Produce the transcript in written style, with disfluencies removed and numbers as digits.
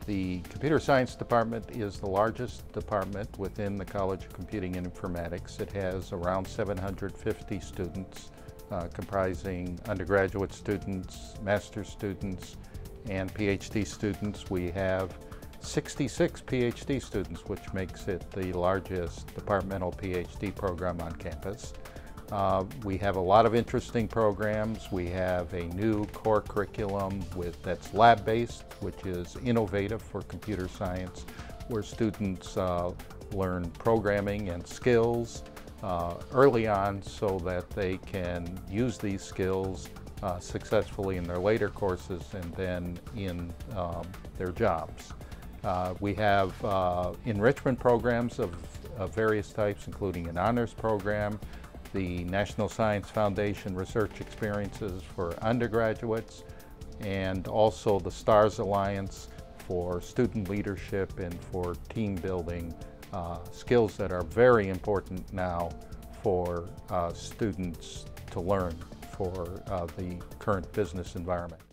The computer science department is the largest department within the College of Computing and Informatics. It has around 750 students, comprising undergraduate students, master's students, and Ph.D. students. We have 66 Ph.D. students, which makes it the largest departmental Ph.D. program on campus. We have a lot of interesting programs. We have a new core curriculum that's lab-based, which is innovative for computer science, where students learn programming and skills early on so that they can use these skills successfully in their later courses and then in their jobs. We have enrichment programs of various types, including an honors program, the National Science Foundation research experiences for undergraduates, and also the STARS Alliance for student leadership and for team building, skills that are very important now for students to learn for the current business environment.